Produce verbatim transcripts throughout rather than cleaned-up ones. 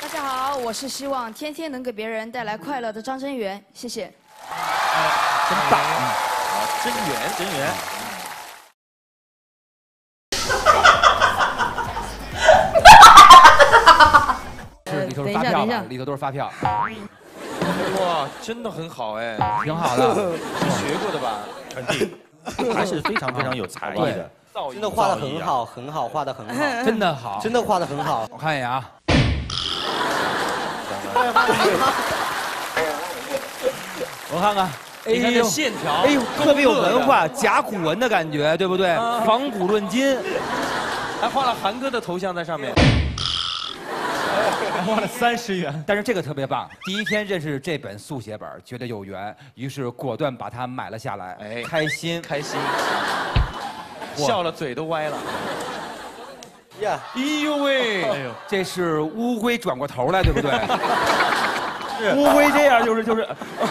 大家好，我是希望天天能给别人带来快乐的张真源，谢谢。 哎，真棒！好，真源，真源。 是里头是发票吧？里头都是发票。 哇，真的很好哎， 挺好的， 是学过的吧？ 肯定，还是非常非常有才艺的。 真的画的很好，很好，画的很好， 真的好， 真的画的很好。 我看一眼啊。我看看， 你看这线条， 哎呦，特别有文化，甲骨文的感觉，对不对？仿古论今， 还画了韩哥的头像在上面。 还花了三十元，但是这个特别棒。第一天认识这本速写本，觉得有缘，于是果断把它买了下来。哎，开心开心，笑了嘴都歪了。 呀，哎呦喂，哎呦，这是乌龟转过头来，对不对？乌龟这样就是就是。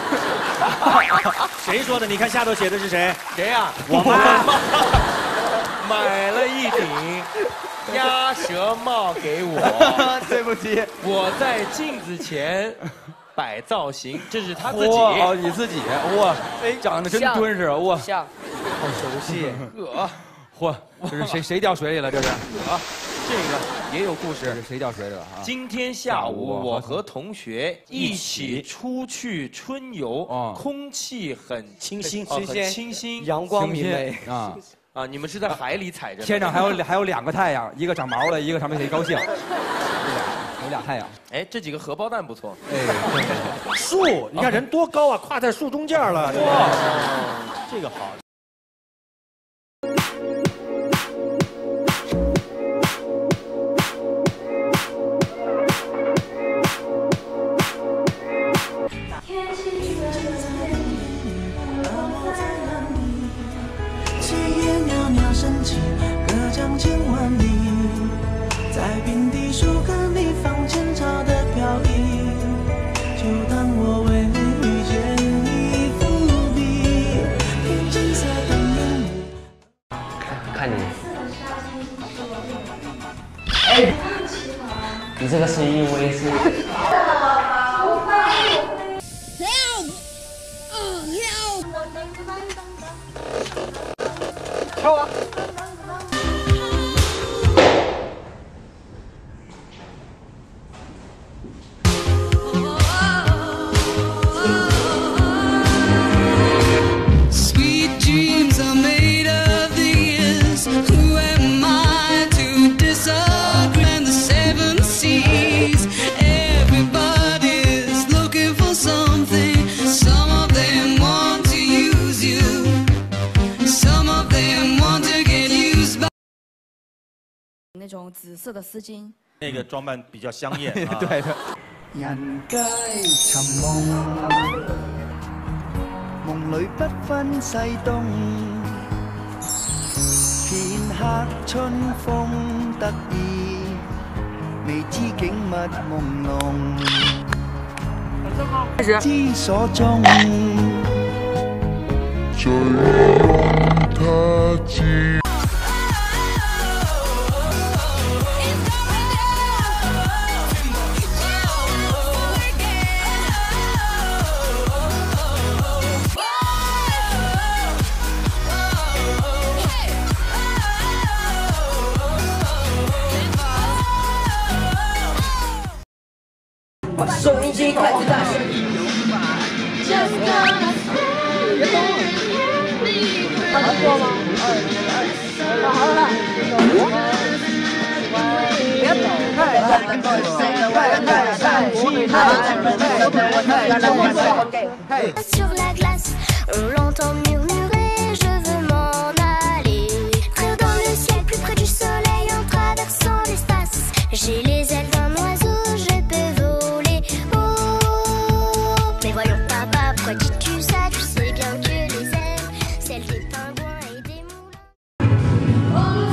谁说的？你看下头写的是谁？ 谁呀？ 我妈买了一顶鸭舌帽给我。 对不起， 我在镜子前摆造型，这是他自己。 哦，你自己哇，哎，长得真敦实哇， 像， 好熟悉。呵，嚯，这是谁谁掉水里了？这是啊， 这个也有故事。 谁掉水里了啊？ 今天下午我和同学一起出去春游，空气很清新， 很清新， 阳光明媚啊。 啊！你们是在海里踩着， 天上还有还有两个太阳，一个长毛的，一个上面谁高兴？有俩太阳。 哎，这几个荷包蛋不错。 哎，树，你看人多高啊，跨在树中间了。哇，这个好。 隔江千万里，在平地树根里放前朝的飘逸，就当我为遇见你伏笔，天青色的面目。 看你，哎，你这个是因为是。跳啊！ 那种紫色的丝巾， 那个装扮比较香艳。啊、 对的。 人皆尋夢，夢裏不分西東，片刻春風得意，未知景物朦朧，知所蹤，醉望他知。 把收音机开最大声。能播吗？好了，别走，太太太太太其他太太 Sur la glace, on l'entend murmurer, je veux m'en aller. Courir dans le ciel, plus près du soleil, en traversant l'espace. J'ai les ailes d'un oiseau, je peux voler. Oh, mais voyons papa, pourquoi dis-tu ça? Tu sais bien que les ailes, celles des pingouins et des moulins.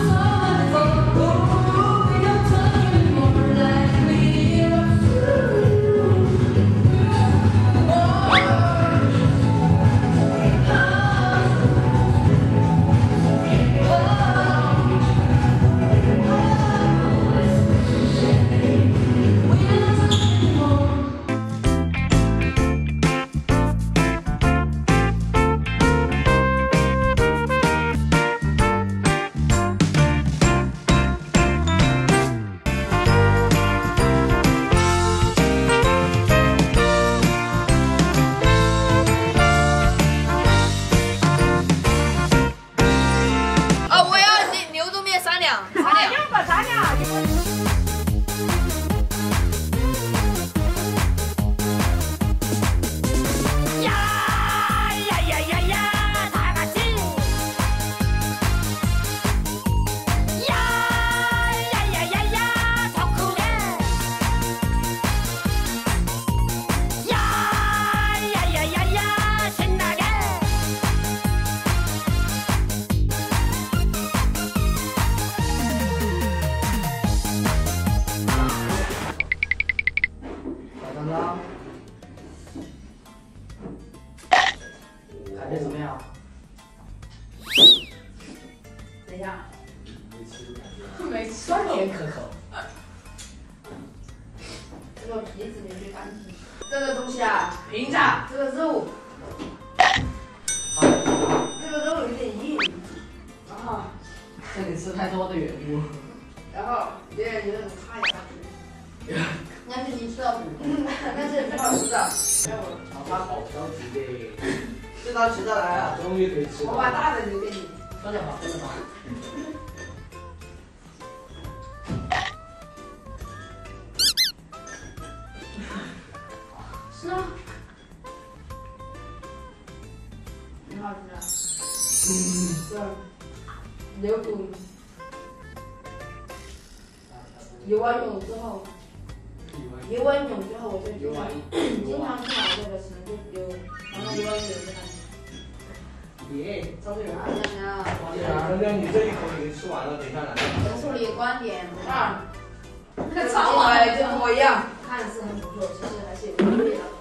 怎么了？感觉怎么样？ 等一下， 没吃感觉。 没吃。 酸甜可口。 这个皮子必须干净。这个东西啊， 评着。 这个肉，这个肉有点硬，然后是你吃太多的缘故。 然后有点有点塌下去。但是你吃到，但是很好吃的。 好，他好着急的。 知道吃的来了。 终于可以吃。 我把大的留给你。 分了吧，分了吧。 是啊。挺好吃的。嗯。对。牛骨。游完泳之后。游完泳之后，我就经常经常去买这个吃，就有完了游完泳就买。 耶， 赵队员，娘娘。 娘娘，你这一口已经吃完了，等一下来。 陈助理观点不二。那超好，就跟我一样，看似很不错，其实还是有优劣的。